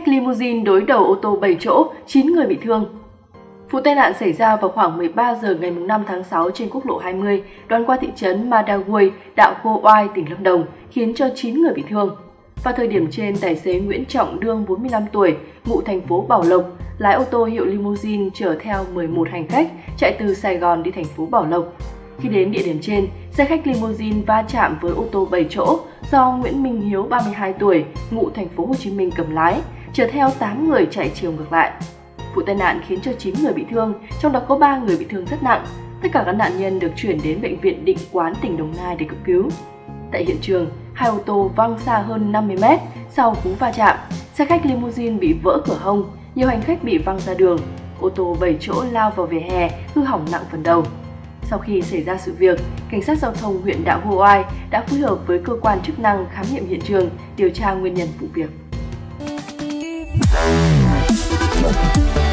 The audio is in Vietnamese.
khách limousine đối đầu ô tô 7 chỗ, 9 người bị thương. Vụ tai nạn xảy ra vào khoảng 13 giờ ngày 5 tháng 6 trên quốc lộ 20, đoạn qua thị trấn Madagui, đạo Cô Oai, tỉnh Lâm Đồng, khiến cho 9 người bị thương. Vào thời điểm trên, tài xế Nguyễn Trọng Đương, 45 tuổi, ngụ thành phố Bảo Lộc, lái ô tô hiệu limousine chở theo 11 hành khách chạy từ Sài Gòn đi thành phố Bảo Lộc. Khi đến địa điểm trên, xe khách limousine va chạm với ô tô 7 chỗ do Nguyễn Minh Hiếu, 32 tuổi, ngụ thành phố Hồ Chí Minh cầm lái, chở theo 8 người chạy chiều ngược lại. Vụ tai nạn khiến cho 9 người bị thương, trong đó có 3 người bị thương rất nặng. Tất cả các nạn nhân được chuyển đến bệnh viện Định Quán, tỉnh Đồng Nai để cấp cứu. Tại hiện trường, hai ô tô văng xa hơn 50 mét sau cú va chạm. Xe khách limousine bị vỡ cửa hông, nhiều hành khách bị văng ra đường. Ô tô 7 chỗ lao vào vỉa hè, hư hỏng nặng phần đầu. Sau khi xảy ra sự việc, cảnh sát giao thông huyện Đạo Cô Oai đã phối hợp với cơ quan chức năng khám nghiệm hiện trường, điều tra nguyên nhân vụ việc.